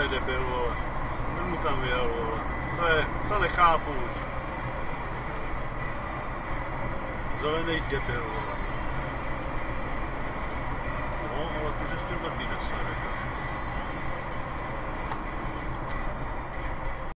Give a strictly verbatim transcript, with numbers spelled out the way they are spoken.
debil, vole. Ten mu tam vyjel, vole. To je, to nechápu už. Zelený debil, vole.